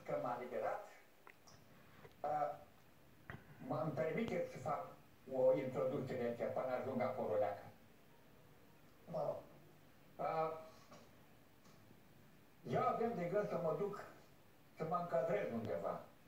că m-a liberat, m-am permite să fac o introducere aici, până ajung acolo leacă. Eu aveam de gând să mă duc, să mă încadrez undeva.